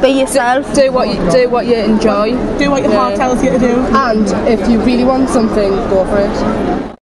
Be yourself. Do what you enjoy. Do what your heart tells you to do. And if you really want something, go for it.